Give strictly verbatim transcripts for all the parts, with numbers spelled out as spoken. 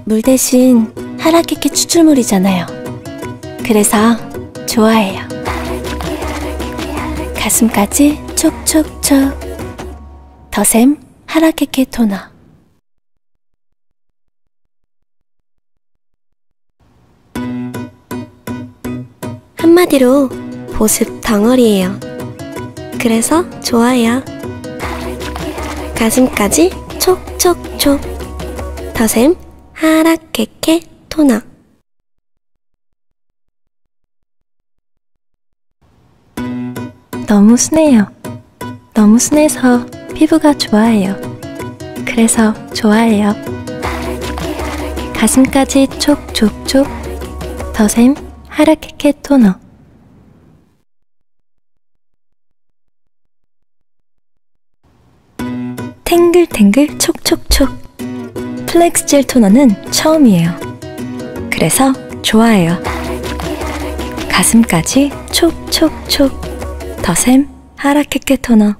물 대신 하라케케 추출물이잖아요. 그래서 좋아해요. 가슴까지 촉촉촉. 더샘 하라케케 토너. 한마디로 보습 덩어리예요. 그래서 좋아해요. 가슴까지 촉촉촉. 더샘 하라케케 토너. 너무 순해요. 너무 순해서 피부가 좋아해요. 그래서 좋아해요. 가슴까지 촉촉촉. 더샘 하라케케 토너. 탱글탱글 촉촉촉. 플렉스 젤 토너는 처음이에요. 그래서 좋아해요. 가슴까지 촉촉촉. 더샘 하라케케 토너.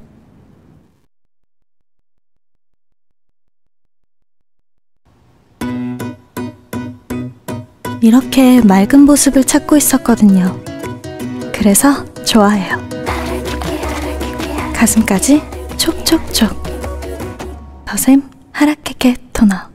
이렇게 맑은 보습을 찾고 있었거든요. 그래서 좋아해요. 가슴까지 촉촉촉. 더샘 하라케케 토너.